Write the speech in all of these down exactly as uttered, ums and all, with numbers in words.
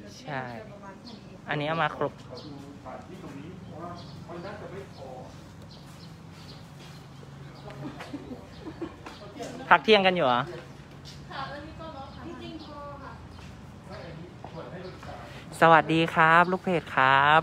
ใช่อันนี้เอามาครบพักเที่ยงกันอยู่เหรอสวัสดีครับลูกเพจครับ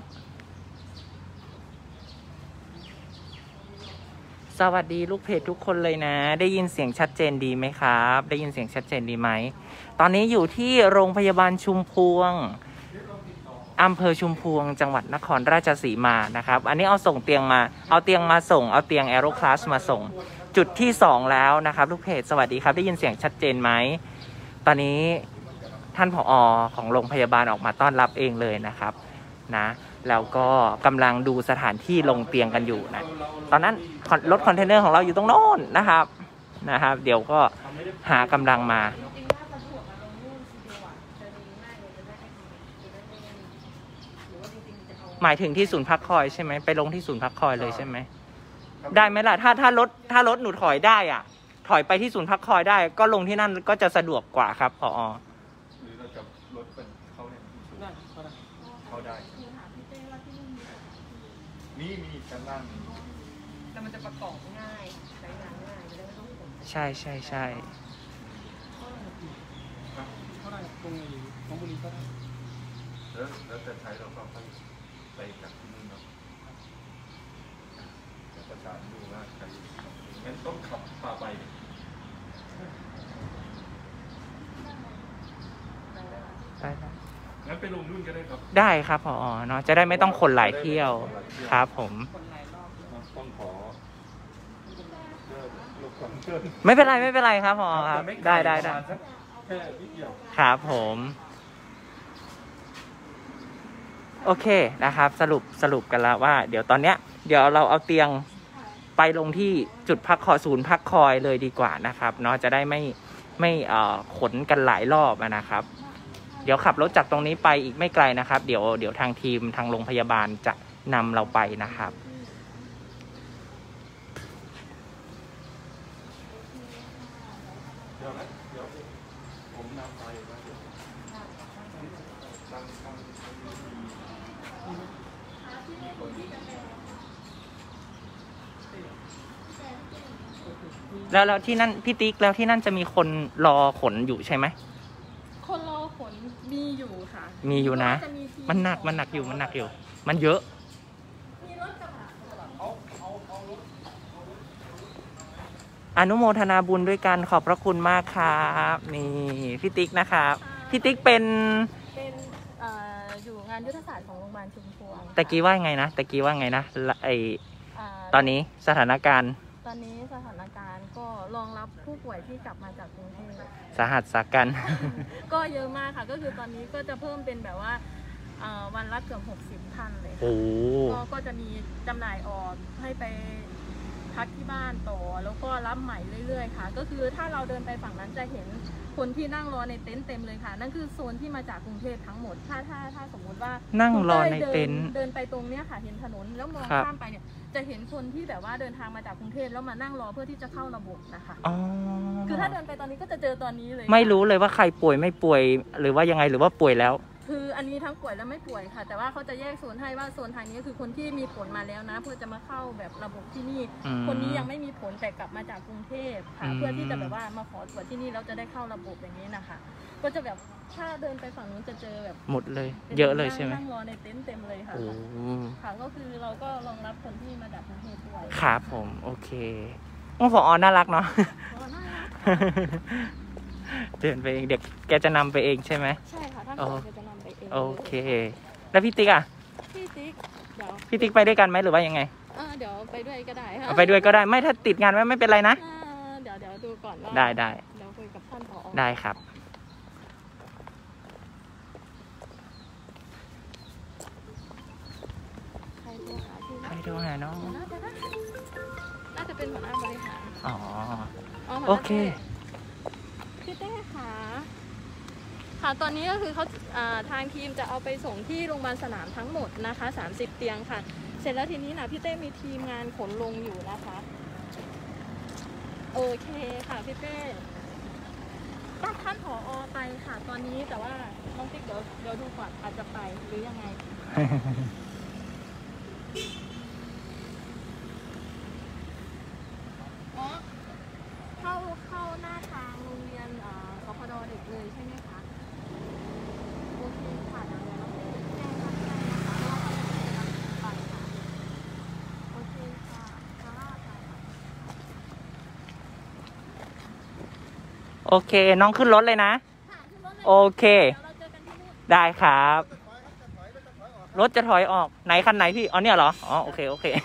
สวัสดีลูกเพจทุกคนเลยนะได้ยินเสียงชัดเจนดีไหมครับได้ยินเสียงชัดเจนดีไหมตอนนี้อยู่ที่โรงพยาบาลชุมพวงอำเภอชุมพวงจังหวัดนครราชสีมานะครับอันนี้เอาส่งเตียงมาเอาเตียงมาส่งเอาเตียงแอโรคลาสมาส่งจุดที่สองแล้วนะครับลูกเพจสวัสดีครับได้ยินเสียงชัดเจนไหมตอนนี้ท่านผอ.ของโรงพยาบาลออกมาต้อนรับเองเลยนะครับนะแล้วก็กำลังดูสถานที่ลงเตียงกันอยู่นะตอนนั้นรถคอนเทนเนอร์ของเราอยู่ตรงโน้นนะครับนะครับเดี๋ยวก็หากำลังมาหมายถึงที่ศูนย์พักคอยใช่ไหมไปลงที่ศูนย์พักคอยเลยใช่ไหมได้ไหมล่ะถ้าถ้ารถถ้ารถหนูถอยได้อ่ะถอยไปที่ศูนย์พักคอยได้ก็ลงที่นั่นก็จะสะดวกกว่าครับผอ. หรือเราจะรถเป็นเข้าได้เข้าได้นี่มีชั้นล่างแต่มันจะประกอบง่ายใช้งานง่ายไม่ต้องขนใช่ใช่ใช่เท่าไหร่ตรงนี้น้องบุรีก็ได้แล้วแล้วจะใช้เราก็ไปจากที่นู่นเนาะจะประสานดูว่าใครงั้นต้องขับพาไปได้ได้งั้นไปลงนู่นก็ได้ครับได้ครับผอ.เนาะจะได้ไม่ต้องคนหลายเที่ยวครับผมต้องขอไม่เป็นไรไม่เป็นไรครับผอ.ครับได้ได้ได้ครับผมโอเคนะครับสรุปสรุปกันแล้วว่าเดี๋ยวตอนเนี้ยเดี๋ยวเราเอาเตียงไปลงที่จุดพักคอยศูนย์พักคอยเลยดีกว่านะครับเนาะจะได้ไม่ไม่เอ่อขนกันหลายรอบนะครับเดี๋ยวขับรถจากตรงนี้ไปอีกไม่ไกลนะครับเดี๋ยวเดี๋ยวทางทีมทางโรงพยาบาลจะนำเราไปนะครับเดี๋ยวนะเดี๋ยวผมนำไปนะแล้วแล้วที่นั่นพี่ติ๊กแล้วที่นั่นจะมีคนรอขนอยู่ใช่ไหมคนรอขนมีอยู่ค่ะมีอยู่นะมันหนักมันหนักอยู่มันหนักอยู่มันเยอะอนุโมทนาบุญด้วยกันขอบพระคุณมากครับนี่พี่ติ๊กนะครับพี่ติ๊กเป็นเป็นอยู่งานยุทธศาสตร์ของโรงพยาบาลชุมพวงตะกี้ว่าไงนะตะกี้ว่าไงนะไอตอนนี้สถานการณ์ตอนนี้สถานการณ์ก็รองรับผู้ป่วยที่กลับมาจากกรุงเทพสาหัสสากันก็เยอะมากค่ะก็คือตอนนี้ก็จะเพิ่มเป็นแบบว่าวันละเกือบหกสิบท่านเลยโอ้ก็จะมีจำหน่ายออกให้ไปพักที่บ้านต่อแล้วก็รับใหม่เรื่อยๆค่ะก็คือถ้าเราเดินไปฝั่งนั้นจะเห็นคนที่นั่งรอในเต็นท์เต็มเลยค่ะนั่นคือโซนที่มาจากกรุงเทพทั้งหมดถ้าถ้าถ้าสมมติว่านั่งรอในเต็นท์เดินไปตรงเนี้ยค่ะเห็นถนนแล้วมองข้ามไปเนี่ยจะเห็นคนที่แบบว่าเดินทางมาจากกรุงเทพแล้วมานั่งรอเพื่อที่จะเข้าระบบนะคะอ๋อคือถ้าเดินไปตอนนี้ก็จะเจอตอนนี้เลยไม่รู้เลยว่าใครป่วยไม่ป่วยหรือว่ายังไงหรือว่าป่วยแล้วคืออันนี้ทั้งป่วยและไม่ป่วยค่ะแต่ว่าเขาจะแยกโซนให้ว่าโซนทางนี้คือคนที่มีผลมาแล้วนะเพื่อจะมาเข้าแบบระบบที่นี่คนนี้ยังไม่มีผลแต่กลับมาจากกรุงเทพค่ะเพื่อที่จะแบบว่ามาขอตรวจที่นี่แล้วจะได้เข้าระบบอย่างนี้นะคะก็จะแบบถ้าเดินไปฝั่งนู้นจะเจอแบบหมดเลยเยอะเลยใช่ไหมนั่งรอในเต็นท์เต็มเลยค่ะค่ะก็คือเราก็รองรับคนที่มาจากกรุงเทพด้วยครับผมโอเคองค์ผอ.น่ารักเนาะเดินไปเองเด็กแกจะนำไปเองใช่ไหมใช่ค่ะท่านผอ.จะนำไปเองโอเคแล้วพี่ติ๊กอ่ะพี่ติ๊กเดี๋ยวพี่ติ๊กไปด้วยกันไหมหรือว่ายังไงเดี๋ยวไปด้วยก็ได้ค่ะไปด้วยก็ได้ไม่ถ้าติดงานไม่ไม่เป็นไรนะเดี๋ยวเดี๋ยวดูก่อนว่าได้ได้เดี๋ยวคุยกับท่านผอ. ได้ครับใครโทรหาใครโทรหาน้องน่าจะเป็นหัวหน้าบริหารอ๋อโอเคพี่เต้ค่ะค่ะตอนนี้ก็คือเขาทางทีมจะเอาไปส่งที่โรงพยาบาลสนามทั้งหมดนะคะสามสิบเตียงค่ะเสร็จแล้วทีนี้นะพี่เต้มีทีมงานขนลงอยู่นะคะโอเคค่ะพี่เต้ตั้งท่านผอ.ไปค่ะตอนนี้แต่ว่าน้องติ๊กเดี๋ยวเดี๋ยวดูดูก่อนอาจจะไปหรือยังไงอ๋อเข้าเข้าหน้าทางโรงเรียนเอ่อสพดเด็กเลยใช่ไหมคะโอเคค่ะเดี๋ยวเราแจ้งรับแจ้งนะคะเพราะว่าเขาจะรับไปค่ะโอเคค่ะค่ะค่ะโอเค น้องขึ้นรถเลยนะค่ะขึ้นรถเลยโอเคเดี๋ยวเราเจอกันที่นู่นได้ครับ รถจะถอยออกไหนคันไหนพี่อ๋อเนี่ยเหรออ๋อโอเคโอเค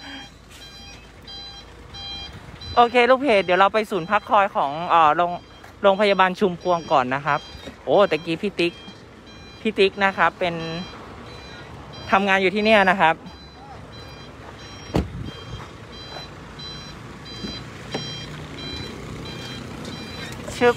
โอเคลูกเพจเดี๋ยวเราไปศูนย์พักคอยของเอ่อโรงโรงพยาบาลชุมพวงก่อนนะครับโอ้ตะกี้พี่ติ๊กพี่ติ๊กนะครับ เป็นทำงานอยู่ที่เนี่ยนะครับชึบ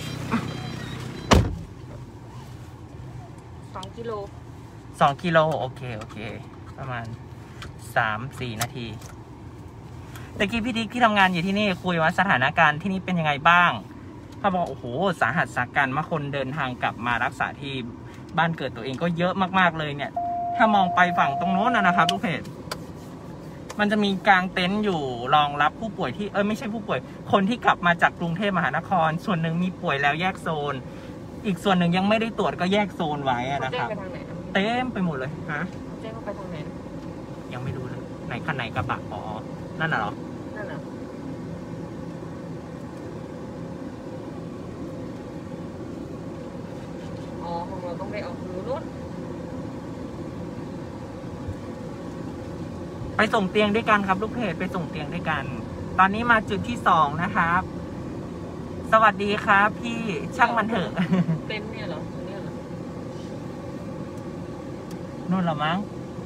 สองกิโลสองกิโลโอเคโอเคประมาณสามสี่นาทีตะกี้พี่ติ๊กที่ทำงานอยู่ที่นี่คุยว่าสถานการณ์ที่นี่เป็นยังไงบ้างเขาบอกโอ้โหสาหัสสากันมาคนเดินทางกลับมารักษาที่บ้านเกิดตัวเองก็เยอะมากๆเลยเนี่ยถ้ามองไปฝั่งตรงโน้นนะครับลูกเพจมันจะมีกางเต็นท์อยู่รองรับผู้ป่วยที่เออไม่ใช่ผู้ป่วยคนที่กลับมาจากกรุงเทพมหานครส่วนหนึ่งมีป่วยแล้วแยกโซนอีกส่วนหนึ่งยังไม่ได้ตรวจก็แยกโซนไว้นะครับเต็มไปหมดเลยฮะแจ้งว่าไปทางไหนยังไม่รู้เลยไหนคันไหนกระบะอ๋อนั่นน่ะเหรอนั่นน่ะอ๋อของเราต้องไปเอาคือรถไปส่งเตียงด้วยกันครับลูกเพจไปส่งเตียงด้วยกัน ตอนนี้มาจุดที่สองนะครับสวัสดีครับพี่ช่างมันเถอะเต็นท์เนี่ยเหรอตรงเนี้ยเหรอนู่นเหรอมั้ง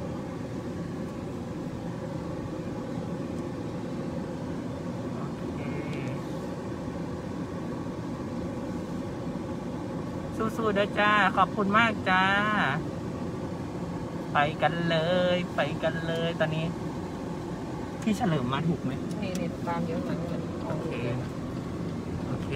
สู้ๆด้วยจ้าขอบคุณมากจ้าไปกันเลยไปกันเลยตอนนี้พี่เฉลิมมาถูกไหมนี่นี่ตามเยอะหน่อยนี่แหละโอเคโอเค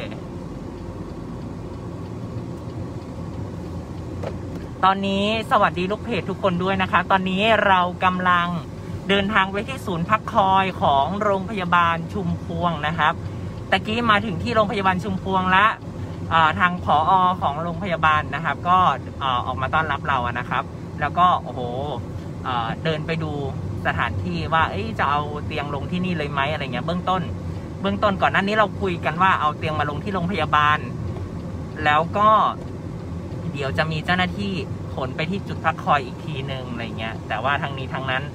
ตอนนี้สวัสดีลูกเพจทุกคนด้วยนะคะตอนนี้เรากำลังเดินทางไปที่ศูนย์พักคอยของโรงพยาบาลชุมพวงนะครับตะกี้มาถึงที่โรงพยาบาลชุมพวงและทางผอ.ของโรงพยาบาลนะครับก็ออกมาต้อนรับเราอะนะครับแล้วก็โอ้โหเดินไปดูสถานที่ว่าจะเอาเตียงลงที่นี่เลยไหมอะไรเงี้ยเบื้องต้นเบื้องต้นก่อนหน้านี้เราคุยกันว่าเอาเตียงมาลงที่โรงพยาบาลแล้วก็เดี๋ยวจะมีเจ้าหน้าที่ขนไปที่จุดพักคอยอีกทีนึงอะไรเงี้ยแต่ว่าทางนี้ทางนั้น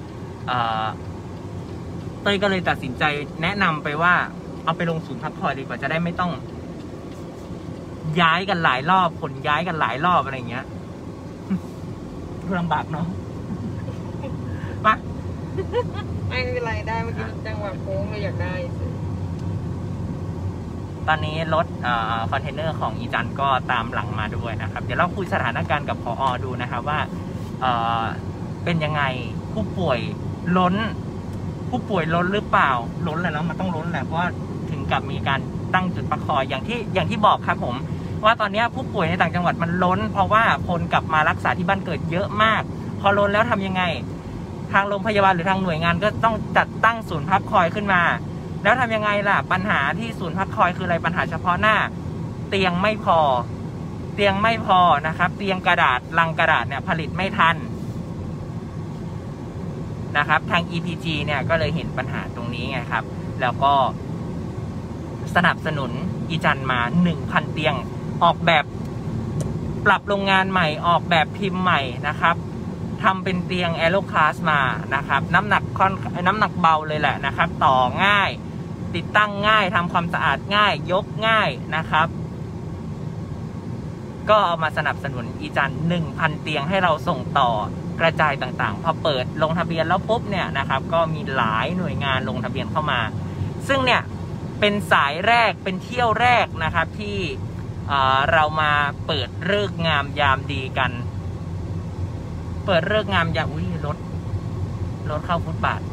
เต้ยก็เลยตัดสินใจแนะนำไปว่าเอาไปลงศูนย์พักคอยดีกว่าจะได้ไม่ต้องย้ายกันหลายรอบขนย้ายกันหลายรอบอะไรเงี้ยลำบากเนาะปะไม่เป็นไรได้เมื่อกี้จังหวะโค้งเราอยากได้ตอนนี้รถคอนเทนเนอร์ของอีจันก็ตามหลังมาด้วยนะครับเดี๋ยวเราคุยสถานการณ์กับผอ.ดูนะครับว่าเอ่อเป็นยังไงผู้ป่วยล้นผู้ป่วยล้นหรือเปล่าล้นแหละเนาะมันต้องล้นแหละเพราะว่าถึงกับมีการตั้งจุดพักคอยอย่างที่อย่างที่บอกครับผมว่าตอนนี้ผู้ป่วยในต่างจังหวัดมันล้นเพราะว่าคนกลับมารักษาที่บ้านเกิดเยอะมากพอล้นแล้วทำยังไงทางโรงพยาบาลหรือทางหน่วยงานก็ต้องจัดตั้งศูนย์พักคอยขึ้นมาแล้วทำยังไงล่ะปัญหาที่ศูนย์พักคอยคืออะไรปัญหาเฉพาะหน้าเตียงไม่พอเตียงไม่พอนะครับเตียงกระดาษลังกระดาษเนี่ยผลิตไม่ทันนะครับทาง อี พี จี เนี่ยก็เลยเห็นปัญหาตรงนี้ไงครับแล้วก็สนับสนุนอีจันมา หนึ่งพัน เตียงออกแบบปรับโรงงานใหม่ออกแบบพิมพ์ใหม่นะครับทำเป็นเตียงแอโรคลาสมานะครับน้ำหนักค่อนน้ำหนักเบาเลยแหละนะครับต่อง่ายติดตั้งง่ายทำความสะอาดง่ายยกง่ายนะครับก็เอามาสนับสนุนอีจัน หนึ่งพัน เตียงให้เราส่งต่อกระจายต่างๆพอเปิดลงทะเบียนแล้วปุ๊บเนี่ยนะครับก็มีหลายหน่วยงานลงทะเบียนเข้ามาซึ่งเนี่ยเป็นสายแรกเป็นเที่ยวแรกนะครับที่เรามาเปิดฤกษ์งามยามดีกันเปิดฤกษ์งามยามอุ้ยรถรถเข้าฟุตบาท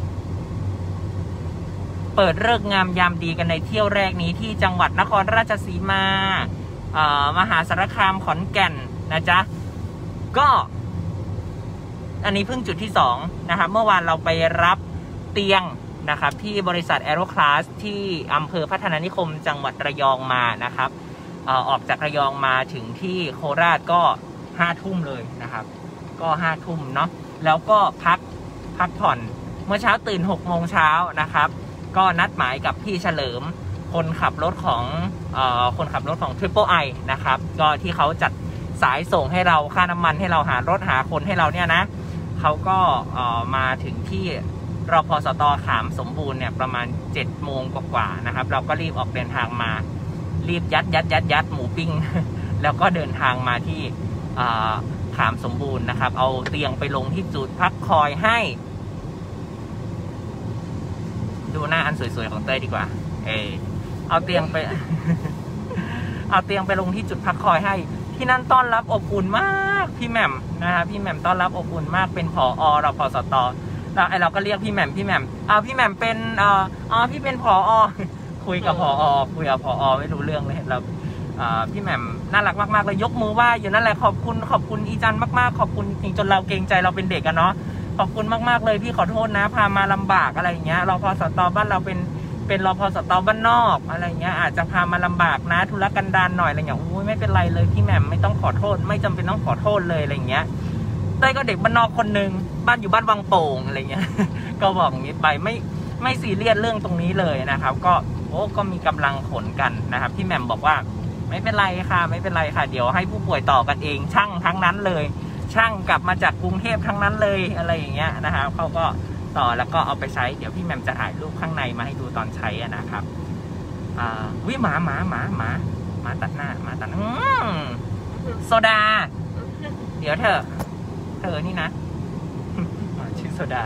เปิดฤกษ์งามยามดีกันในเที่ยวแรกนี้ที่จังหวัดนครราชสีมามหาสารคามขอนแก่นนะจ๊ะก็อันนี้เพิ่งจุดที่สองนะครับเมื่อวานเราไปรับเตียงนะครับที่บริษัท Aero Class ที่อำเภอพัฒนานิคมจังหวัดระยองมานะครับเอ่อออกจากระยองมาถึงที่โคราชก็ห้าทุ่มเลยนะครับก็ห้าทุ่มเนาะแล้วก็พักพักผ่อนเมื่อเช้าตื่นหกโมงเช้านะครับก็นัดหมายกับพี่เฉลิมคนขับรถของเอ่อคนขับรถของ Triple I นะครับก็ที่เขาจัดสายส่งให้เราค่าน้ำมันให้เราหารถหาคนให้เราเนี่ยนะเขาก็เอ่อมาถึงที่รพสต.ขามสมบูรณ์เนี่ยประมาณเจ็ดโมงกว่าๆนะครับเราก็รีบออกเดินทางมารีบยัดยัดยัดยัดหมูปิ้ง แล้วก็เดินทางมาที่ขามสมบูรณ์นะครับเอาเตียงไปลงที่จุดพักคอยให้ดูหน้าอันสวยๆของเต้ยดีกว่าเออเอาเตียงไป เอาเตียงไปลงที่จุดพักคอยให้ที่นั่นต้อนรับอบอุ่นมากพี่แหม่มนะครับพี่แหม่มต้อนรับอบอุ่นมากเป็นผอ.รพสต.เราไอเราก็เรียกพี่แหม่มพี่แหม่มอ่าพี่แหม่มเป็นอ่าอ๋อพี่เป็นผอ.คุยกับผอ.คุยกับผอ.ไม่รู้เรื่องเลยเราอ่าพี่แหม่มน่ารักมากๆเลยยกมือไหว้อยู่นั่นแหละขอบคุณขอบคุณอีจันมากๆขอบคุณจริงจนเราเกรงใจเราเป็นเด็กกันเนาะขอบคุณมากๆเลยพี่ขอโทษนะพามาลำบากอะไรอย่างเงี้ยรพสต.บ้านเราเป็นเป็นรพสต.บ้านนอกอะไรเงี้ยอาจจะพามาลำบากนะธุรกันดารหน่อยอะไรอย่างเงี้ยโอ้ยไม่เป็นไรเลยพี่แหม่มไม่ต้องขอโทษไม่จำเป็นต้องขอโทษเลยอะไรเงี้ยเต้ยก็เด็กบ้านนอกคนหนึ่งบ้านอยู่บ้านวังโป่งอะไรเงี้ย ก็บอกอย่างนี้ไปไม่ไม่ซีเรียสเรื่องตรงนี้เลยนะครับก็โอ้ก็มีกำลังขนกันนะครับพี่แหม่มบอกว่าไม่เป็นไรค่ะไม่เป็นไรค่ะเดี๋ยวให้ผู้ป่วยต่อกันเองช่างทั้งนั้นเลยช่างกลับมาจากกรุงเทพทั้งนั้นเลยอะไรอย่างเงี้ยนะครับเขาก็ต่อแล้วก็เอาไปใช้เดี๋ยวพี่แหม่มจะถ่ายรูปข้างในมาให้ดูตอนใช้นะครับอ่าวิหมาหมาหมาหมาหมาตัดหน้าหมาตัดอืมโซดาเดี๋ยวเธอเธอนี่นะ ชื่อโซดา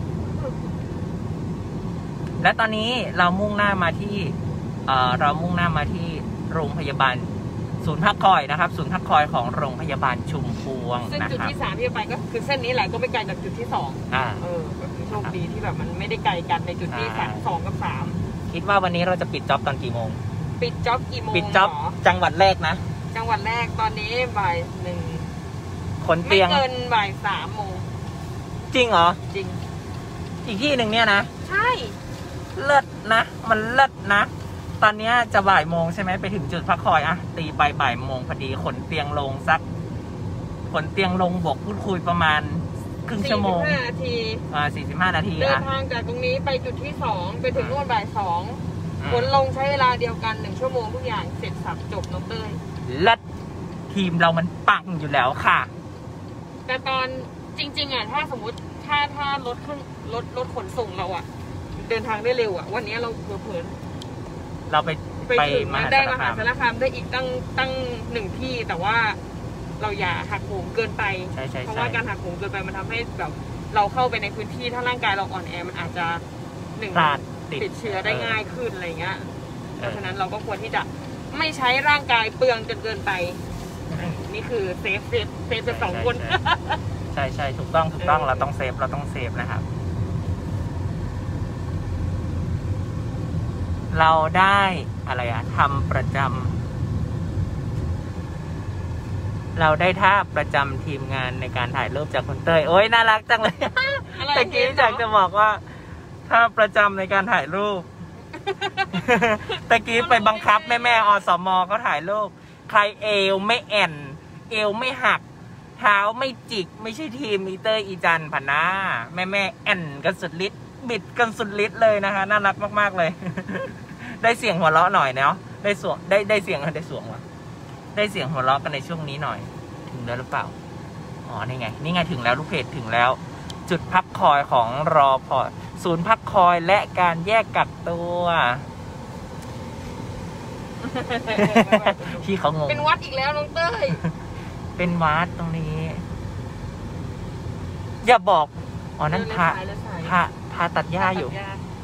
และตอนนี้เรามุ่งหน้ามาที่เอ่อเรามุ่งหน้ามาที่โรงพยาบาลศูนย์พักคอยนะครับศูนย์พักคอยของโรงพยาบาลชุมพวงนะครับซึ่งจุดที่สามที่ไปก็คือเส้นนี้แหละก็ไม่ไกลจากจุดที่สองอ่าเออก็คือโชคดีที่แบบมันไม่ได้ไกลกันในจุดที่สามสองกับสามคิดว่าวันนี้เราจะปิดจ็อบตอนกี่โมงปิดจ็อบกี่โมงปิดจ็อบจังหวัดแรกนะจังหวัดแรกตอนนี้บ่ายหนึ่งขนเตียงไม่เกินบ่ายสามโมงจริงเหรอจริงอีกที่หนึ่งเนี่ยนะใช่เลิศนะมันเลิศนะตอนนี้จะบ่ายโมงใช่ไหมไปถึงจุดพักคอยอะตีไปบ่ายโมงพอดีขนเตียงลงสักขนเตียงลงบวกพูดคุยประมาณครึ่งชั่วโมงสี่สิบห้านาทีอ่าสี่สิบห้านาทีเดินทางจากตรงนี้ไปจุดที่สองไปถึงนู่นบ่ายสองขนลงใช้เวลาเดียวกันหนึ่งชั่วโมงทุกอย่างเสร็จสับจบน้องเต้ยเลิศทีมเรามันปังอยู่แล้วค่ะแต่ตอนจริงๆอ่ะถ้าสมมติถ้าถ้ารถขึ้นรถรถขนส่งเราอ่ะเดินทางได้เร็วอ่ะวันนี้เราเผลอๆเราไปไปถึงได้มหาสารคามได้อีกตั้งตั้งหนึ่งที่แต่ว่าเราอย่าหักโหมเกินไปเพราะว่าการหักโหมเกินไปมันทำให้แบบเราเข้าไปในพื้นที่ถ้าร่างกายเราอ่อนแอมันอาจจะหนึ่งติดเชื้อได้ง่ายขึ้นอะไรเงี้ยเพราะฉะนั้นเราก็ควรที่จะไม่ใช้ร่างกายเปลืองจนเกินไปนี่คือเซฟเซฟเซฟเป็นสองคนใช่ใช่ถูกต้องถูกต้องเราต้องเซฟเราต้องเซฟนะครับเราได้อะไรอะทำประจำเราได้ท่าประจำทีมงานในการถ่ายรูปจากคนเต้ยโอ้ยน่ารักจังเลยตะกี้อยากจะบอกว่าท่าประจำในการถ่ายรูปตะกี้ไปบังคับแม่แม่อสมเขาถ่ายรูปใครเอวไม่แอนเอวไม่หักเท้าไม่จิกไม่ใช่ทีมอีเตอร์อีจันผ่านหน้าแม่แม่แอนกันสุดฤทธิ์บิดกันสุดฤทธิ์เลยนะคะน่ารักมากๆเลยได้เสียงหัวเราะหน่อยเนาะได้สวงได้ได้เสียงได้สวงว่ะได้เสียงหัวเราะกันในช่วงนี้หน่อยถึงแล้วหรือเปล่าอ๋อนี่ไงนี่ไงถึงแล้วลูกเพจถึงแล้วจุดพักคอยของรอพอศูนย์พักคอยและการแยกกักตัวพี่เขางงเป็นวัดอีกแล้วน้องเต้ยเป็นวัดตรงนี้อย่าบอกอ๋อนั่นพระพระพระตัดหญ้าอยู่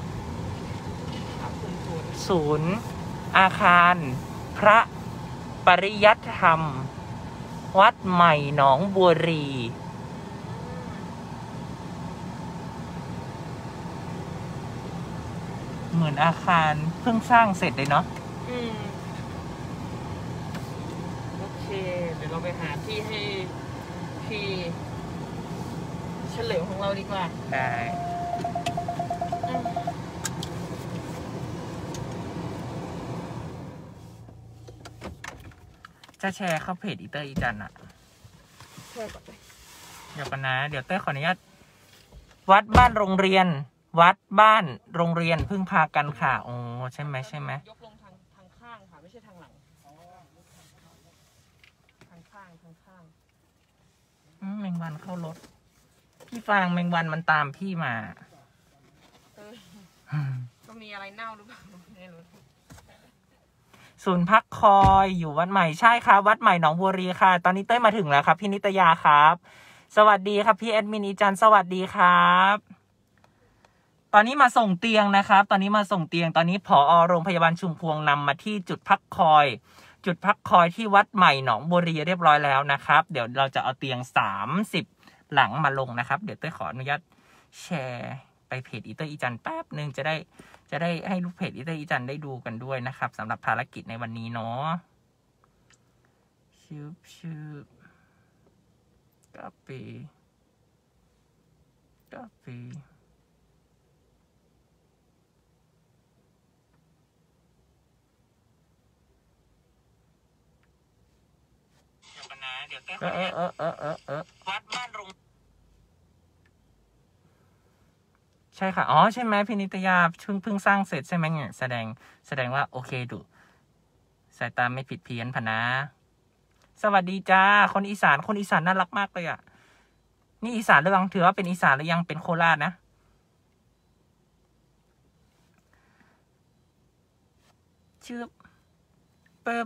ศูนย์อาคารพระปริยัติธรรมวัดใหม่หนองบัวรีเหมือนอาคารเพิ่งสร้างเสร็จเลยเนาะอืมโอเคเดี๋ยวเราไปหาที่ให้พีฉลยของเราดีกว่าได้จะแชร์เข้าเพจอีเตอร์อีจันอะแชร์ก่อนเลยเดี๋ยวกันนะเดี๋ยวเต้ขออนุญาตวัดบ้านโรงเรียนวัดบ้านโรงเรียนพึ่งพากันค่ะโอ้ใช่ไหมใช่ไหมยกลงทางทางข้างค่ะไม่ใช่ทางหลังทางข้างทางข้างแมงวันเข้ารถพี่ฟางแมงวันมันตามพี่มาก็มีอะไรเน่าหรือเปล่าไม่รู้ศูนย์พักคอยอยู่วัดใหม่ใช่ครับวัดใหม่หนองบัวรีค่ะตอนนี้เต้ยมาถึงแล้วครับพี่นิตยาครับสวัสดีครับพี่แอดมินอีจันสวัสดีครับตอนนี้มาส่งเตียงนะครับตอนนี้มาส่งเตียงตอนนี้ผอ.โรงพยาบาลชุมพวงนำมาที่จุดพักคอยจุดพักคอยที่วัดใหม่หนองบัวรีเรียบร้อยแล้วนะครับเดี๋ยวเราจะเอาเตียงสามสิบหลังมาลงนะครับเดี๋ยวเต้ยขออนุญาตแชร์ไปเพจอีเตอร์อีจันแป๊บนึงจะได้จะได้ให้ลูกเพจอีเตอร์อีจันได้ดูกันด้วยนะครับสำหรับภารกิจในวันนี้เนาะชืบชืบกาแฟกาแฟเดี๋ยวเออเออเออเออเออวัดบ้านรงใช่ค่ะอ๋อใช่ไหมพินิตยาเพิ่งเพิ่งสร้างเสร็จใช่ไหมเนี่ยแสดงแสดงว่าโอเคดูสายตาไม่ผิดเพี้ยนพะนะสวัสดีจ้าคนอีสานคนอีสานน่ารักมากเลยอ่ะนี่อีสานหรือยังถือว่าเป็นอีสานหรือยังเป็นโคราชนะชื่อเปิบ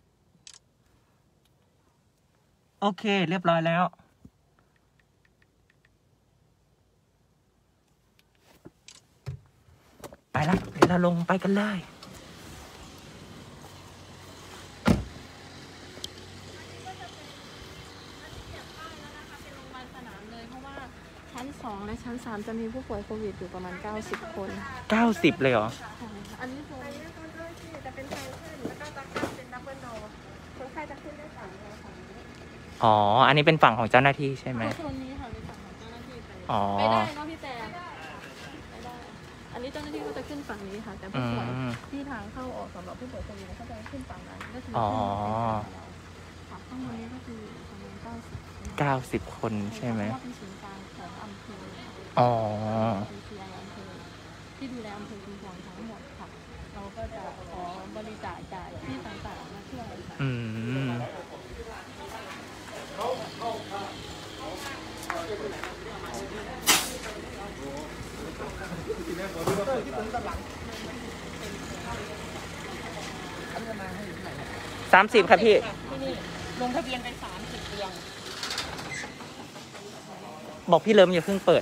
โอเคเรียบร้อยแล้วไปแล้วเดี๋ยวเราลงไปกันเลยชั้นสองและชั้นสามจะมีผู้ป่วยโควิดอยู่ประมาณเก้าสิบคนเก้าสิบเลยเหรออันนี้โซนนี้โซนที่จะเป็นทางขึ้นแล้วก็จะขึ้นเป็นดับเบิลโดร์คนไข้จะขึ้นได้สองโดร์ฝั่งนี้อ๋ออันนี้เป็นฝั่งของเจ้าหน้าที่ใช่ไหมโซนนี้ค่ะเป็นฝั่งของเจ้าหน้าที่ไปไปได้เนาะพี่แต่ไปได้อันนี้เจ้าหน้าที่ก็จะขึ้นฝั่งนี้ค่ะแต่ผู้ป่วยที่ทางเข้าออกสำหรับผู้ป่วยโควิดเขาจะขึ้นฝั่งนั้นก็คือขึ้นฝั่งข้างบนนี้ก็คือประมาณเก้าสิบเก้าสิบคนใช่ไหมอ๋อที่ดูแลอำเภอชุมพวงทั้งหมดค่ะเราก็จะขอบริจาคจ่ายที่ต่างๆมาช่วยอืมสามสิบครับพี่ที่นี่ลงทะเบียนเป็นสามสิบเตียงบอกพี่เลิมอย่าเพิ่งเปิด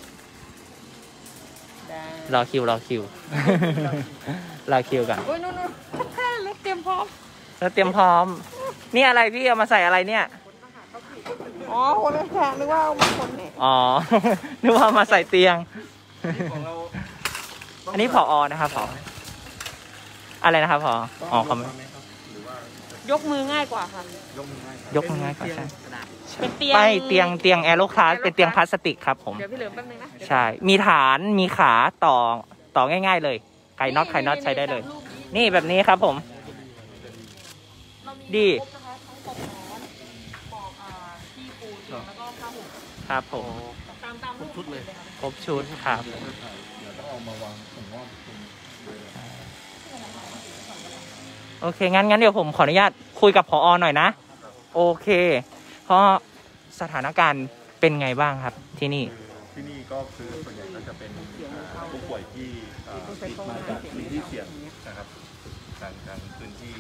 รอคิวรอคิวรอคิวกันโอ้ยนู่นนู่นรถเตรียมพร้อมรถเตรียมพร้อมนี่อะไรพี่เอามาใส่อะไรเนี่ยอ๋อคนละแขกนึกว่าเอามาคนเนี่ยอ๋อนึกว่ามาใส่เตียงอันนี้ผอ.นะครับผอ.อะไรนะครับผอ.อ๋อเขายกมือง่ายกว่าค่ะยกมือง่ายกว่าใช่เป็นเตียงไม่เตียงเตียงแอโรคลาสเป็นเตียงพลาสติกครับผมเดี๋ยวพี่เหลือแป๊บนึงนะใช่มีฐานมีขาต่อต่อง่ายๆเลยไก่น็อตไข่น็อตใช้ได้เลยนี่แบบนี้ครับผมดีครับผมตามตามชุดเลยครบชุดครับเดี๋ยวต้องเอามาวางผมว่าโอเคงั้นงั้นเดี๋ยวผมขออนุญาตคุยกับผอ.หน่อยนะโอเคเพราะสถานการณ์เป็นไงบ้างครับที่นี่ที่นี่ก็คือส่วนใหญ่ก็จะเป็นผู้ป่วยที่มาจากพื้นที่เสี่ยงนะครับทางทางพื้นที่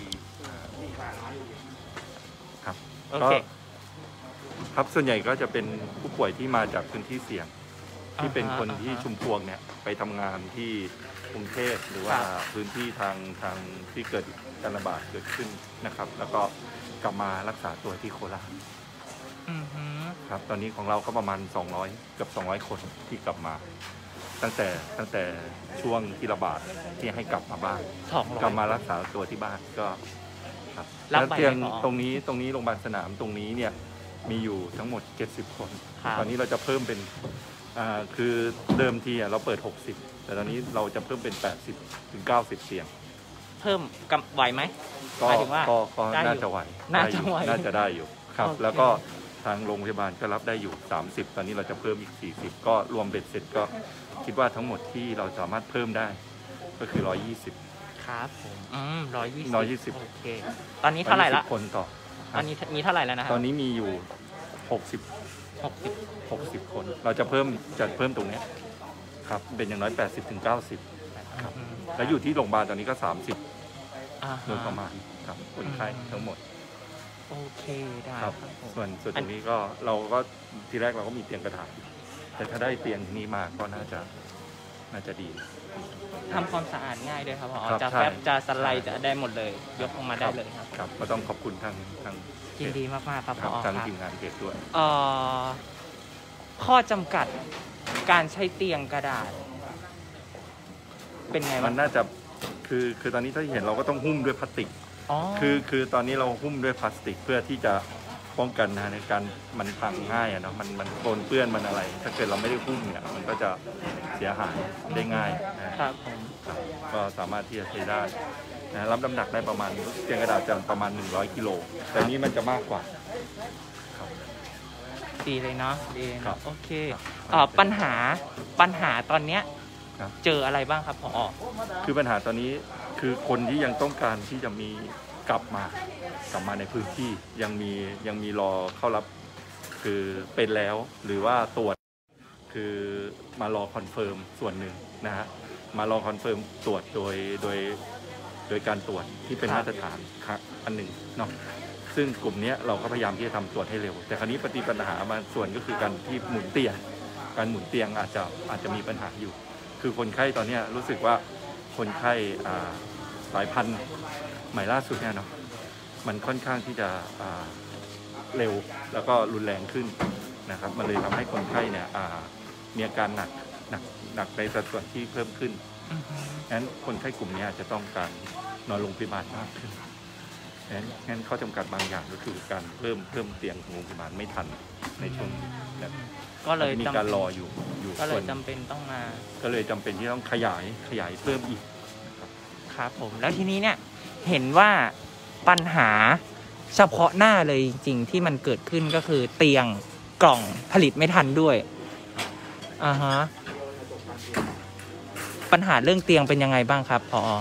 ครับโอเคครับส่วนใหญ่ก็จะเป็นผู้ป่วยที่มาจากพื้นที่เสี่ยงที่เป็นคนที่ชุมพวงเนี่ยไปทำงานที่กรุงเทพหรือว่าพื้นที่ทางทางที่เกิดการระบาดเกิดขึ้นนะครับแล้วก็กลับมารักษาตัวที่โคราชครับตอนนี้ของเราก็ประมาณสองร้อยเกือบสองร้อยคนที่กลับมาตั้งแต่ตั้งแต่ช่วงที่ระบาดที่ให้กลับมาบ้านกลับมารักษาตัวที่บ้านก็ครับแล้วเตียงตรงนี้ตรงนี้โรงพยาบาลสนามตรงนี้เนี่ยมีอยู่ทั้งหมดเจ็ดสิบคนตอนนี้เราจะเพิ่มเป็นอ่าคือเดิมทีอ่ะเราเปิดหกสิบแต่ตอนนี้เราจะเพิ่มเป็นแปดสิบถึงเก้าสิบเตียงเพิ่มกำไหวไหมก็หมายถึงว่าก็ก็ได้อยู่น่าจะไหวน่าจะไหวน่าจะได้อยู่ครับโอเคแล้วก็ทางโรงพยาบาลก็รับได้อยู่สามสิบตอนนี้เราจะเพิ่มอีกสี่สิบก็รวมเบ็ดเสร็จก็คิดว่าทั้งหมดที่เราสามารถเพิ่มได้ก็คือหนึ่งร้อยยี่สิบครับผมอืมร้อยยี่สิบร้อยยี่สิบโอเคตอนนี้เท่าไหร่ละคนต่อตอนนี้มีเท่าไหร่แล้วนะครัตบอนนี้มีอยู่หกสิบหกสิบหกสิบคน เราจะเพิ่มจัดเพิ่มตรงเนี้ยครับเป็นอย่างน้อยแปดสิบถึงเก้าสิบครับอืมแล้วอยู่ที่โรงพยาบาลตอนนี้ก็สามสิบอ่าโดยประมาณครับคนไข้ทั้งหมดโอเคได้ครับผมส่วนส่วนตรงนี้ก็เราก็ทีแรกเราก็มีเตียงกระถางแต่ถ้าได้เตียงนี้มาก็น่าจะน่าจะดีทำความสะอาดง่ายด้วยครับพอครับจะใช่แฟบจะสไลด์จะได้หมดเลย ยกออกมาได้เลยครับครับก็ต้องขอบคุณทางทางยินดีมากๆครับคพรับอทางครับทีมงานเพจด้วยเอ่อข้อจำกัดการใช้เตียงกระดาษ เป็นไงมับ้าน งน่าจะคือคือตอนนี้ถ้าเห็นเราก็ต้องหุ้มด้วยพลาสติกอ๋อคือคือตอนนี้เราหุ้มด้วยพลาสติกเพื่อที่จะป้องกันนะในการมันพังง่ายอะเนาะมันมันโดนเปื้อนมันอะไร ถ้าเกิดเราไม่ได้หุ้มเนี่ยมันก็จะเสียหายได้ง่ายนะครับผมครับก็สามารถที่จะใช้ได้นะรับน้ำหนักได้ประมาณเตียงกระดาษจะประมาณหนึ่งร้อยกิโลแต่นี้มันจะมากกว่าครับดีเลยเนาะดีเลยครัเนาะบโอเคครับเอ่อปัญหาปัญหาตอนเนี้ยครับเจออะไรบ้างครับพอคือปัญหาตอนนี้คือคนที่ยังต้องการที่จะมีกลับมากลับมาในพื้นที่ยังมียังมีรอเข้ารับคือเป็นแล้วหรือว่าตรวจคือมารอคอนเฟิร์มส่วนหนึ่งนะฮะมารอคอนเฟิร์มตรวจโดยโดยโดยการตรวจที่เป็นมาตรฐานครับอันหนึ่งเนาะซึ่งกลุ่มนี้เราก็พยายามที่จะทำตรวจให้เร็ว แต่คราวนี้ปฏิปัญหามาส่วนก็คือการที่หมุนเตียงการหมุนเตียงอาจจะอาจจะมีปัญหาอยู่ คือคนไข้ตอนนี้รู้สึกว่าคนไข้อ่าสายพันธุ์ใหม่ล่าสุดเนี่ยเนาะมันค่อนข้างที่จะอ่าเร็วแล้วก็รุนแรงขึ้นนะครับมันเลยทำให้คนไข้เนี่ยอ่ามีอาการหนักหนักหนักในสัดส่วนที่เพิ่มขึ้นอือฮึงั้นคนไข้กลุ่มนี้อาจจะต้องการนอนโรงพยาบาลมากขึ้นงั้นงั้นข้อจำกัดบางอย่างก็คือการเพิ่มเพิ่มเตียงของโรงพยาบาลไม่ทันในช่วงนี้นะก็เลยมีจำการรออยู่อยู่ก็เลส่วย นจำเป็นต้องมาก็เลยจำเป็นที่ต้องขยายขยายเพิ่มอีกครับผมแล้วทีนี้เนี่ยเห็นว่าปัญหาเฉพาะหน้าเลยจริงๆที่มันเกิดขึ้นก็คือเตียงกล่องผลิตไม่ทันด้วยอ่าฮะปัญหาเรื่องเตียงเป็นยังไงบ้างครับพอ